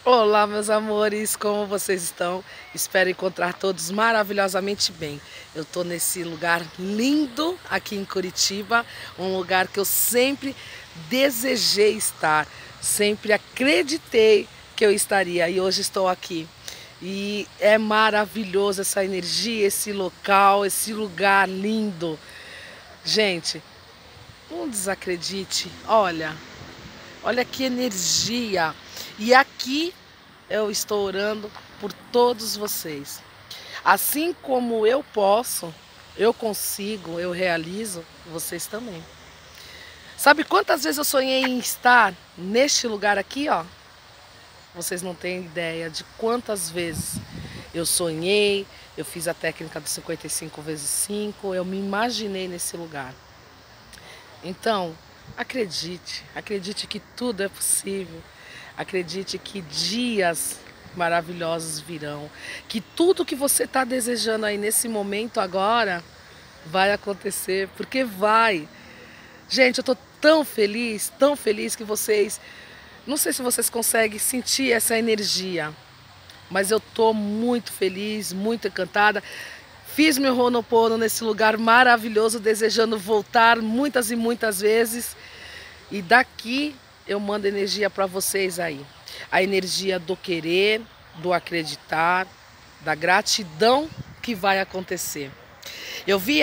Olá, meus amores, como vocês estão? Espero encontrar todos maravilhosamente bem. Eu tô nesse lugar lindo aqui em Curitiba, um lugar que eu sempre desejei estar, sempre acreditei que eu estaria e hoje estou aqui. E é maravilhoso essa energia, esse local, esse lugar lindo. Gente, não desacredite, olha que energia. E aqui eu estou orando por todos vocês. Assim como eu posso, eu consigo, eu realizo, vocês também. Sabe quantas vezes eu sonhei em estar neste lugar aqui, ó? Vocês não têm ideia de quantas vezes eu sonhei, eu fiz a técnica do 55 vezes 5, eu me imaginei nesse lugar. Então, acredite que tudo é possível. Acredite que dias maravilhosos virão, que tudo que você está desejando aí nesse momento agora vai acontecer, porque vai. Gente, eu estou tão feliz que vocês, não sei se vocês conseguem sentir essa energia, mas eu estou muito feliz, muito encantada. Fiz meu Ho'oponopono nesse lugar maravilhoso, desejando voltar muitas e muitas vezes. E daqui eu mando energia para vocês aí. A energia do querer, do acreditar, da gratidão que vai acontecer. Eu vi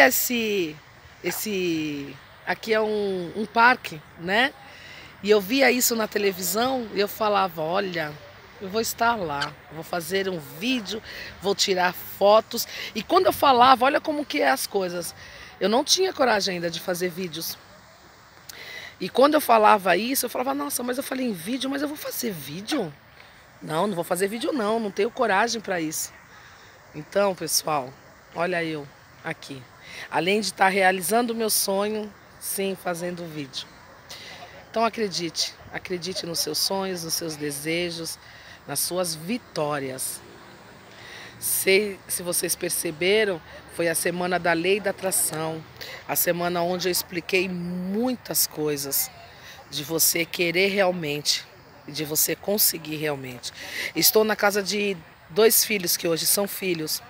aqui é um parque, né? E eu via isso na televisão e eu falava, olha, eu vou estar lá, vou fazer um vídeo, vou tirar fotos. E quando eu falava, olha como que é as coisas. Eu não tinha coragem ainda de fazer vídeos. E quando eu falava isso, eu falava, nossa, mas eu falei em vídeo, mas eu vou fazer vídeo? Não, não vou fazer vídeo não, não tenho coragem para isso. Então, pessoal, olha eu aqui. Além de estar realizando o meu sonho, sim, fazendo vídeo. Então acredite nos seus sonhos, nos seus desejos, nas suas vitórias. Sei, se vocês perceberam, foi a semana da lei da atração, a semana onde eu expliquei muitas coisas de você querer realmente e de você conseguir realmente. Estou na casa de 2 filhos que hoje são filhos,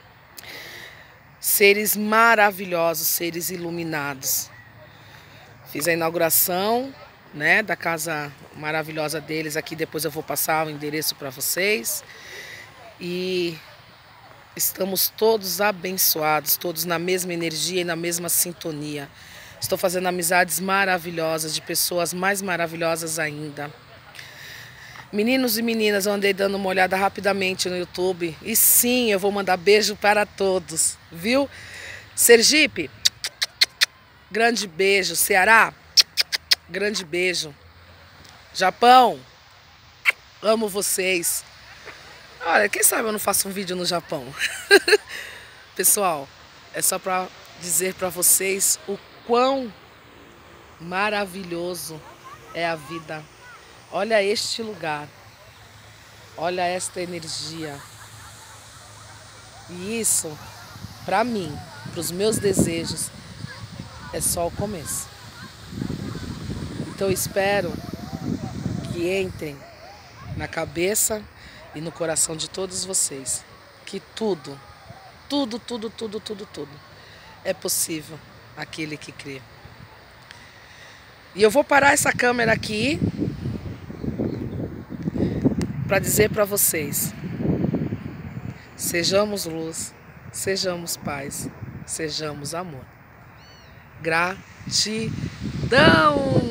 seres maravilhosos, seres iluminados. Fiz a inauguração, né, da casa maravilhosa deles aqui, depois eu vou passar o endereço para vocês. E estamos todos abençoados, todos na mesma energia e na mesma sintonia. Estou fazendo amizades maravilhosas, de pessoas mais maravilhosas ainda. Meninos e meninas, eu andei dando uma olhada rapidamente no YouTube. E sim, eu vou mandar beijo para todos, viu? Sergipe, grande beijo. Ceará, grande beijo. Japão, amo vocês. Olha, quem sabe eu não faço um vídeo no Japão. Pessoal, é só para dizer para vocês o quão maravilhoso é a vida. Olha este lugar, olha esta energia. E isso, para mim, para os meus desejos, é só o começo. Então eu espero que entrem na cabeça e no coração de todos vocês que tudo é possível aquele que crê. E eu vou parar essa câmera aqui para dizer para vocês: sejamos luz, sejamos paz, sejamos amor. Gratidão!